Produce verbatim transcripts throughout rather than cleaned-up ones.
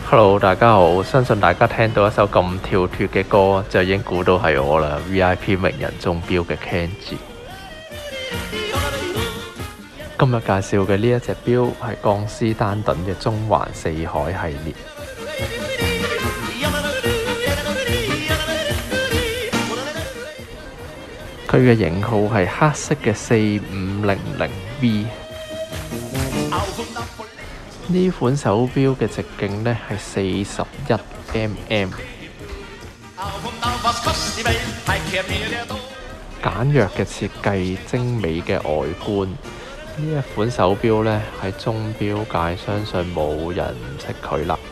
Hello，大家好！相信大家聽到一首咁跳脱嘅歌，就已經估到係我啦 ，V I P 名人鐘錶嘅 Kenji。今日介紹嘅呢一隻錶係江詩丹頓嘅中環四海系列。佢嘅型號係黑色嘅四五零零 V。呢款手錶嘅直徑呢係四十一 mm， 簡約嘅設計，精美嘅外觀。呢一款手錶呢喺鐘錶界相信冇人唔識佢啦。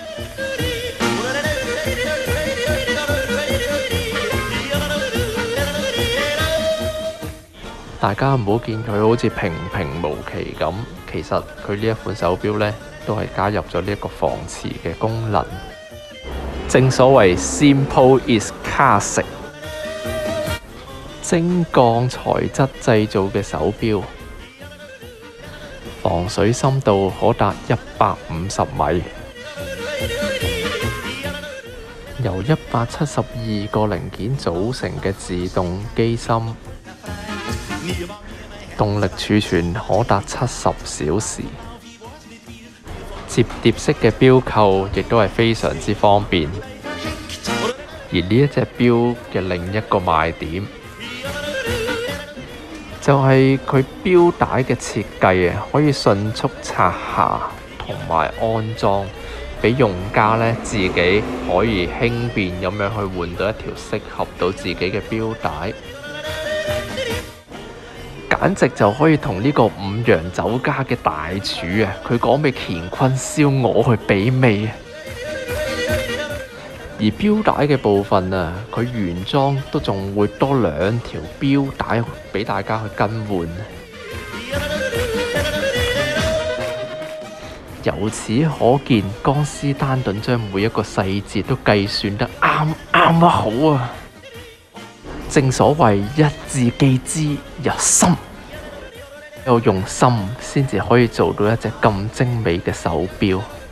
大家唔好見佢好似平平無奇咁，其實佢呢一款手錶呢，都係加入咗呢一個防磁嘅功能。正所謂 Simple is classic， 精鋼材質製造嘅手錶，防水深度可達一百五十米，由一百七十二個零件組成嘅自動機芯。動力儲存可達七十小時，摺疊式嘅錶扣亦都係非常之方便。而呢一隻錶嘅另一個賣點，就係佢錶帶嘅設計啊，可以迅速拆下同埋安裝，俾用家呢自己可以輕便咁樣去換到一條適合到自己嘅錶帶。簡直就可以同呢個五羊酒家嘅大廚啊，佢講嘅乾坤燒鵝去媲美。而錶帶嘅部分啊，佢原裝都仲會多兩條錶帶俾大家去更換。由此可見，江詩丹頓將每一個細節都計算得啱啱好啊！正所謂一字記之有心，有用心先至可以做到一隻咁精美嘅手錶。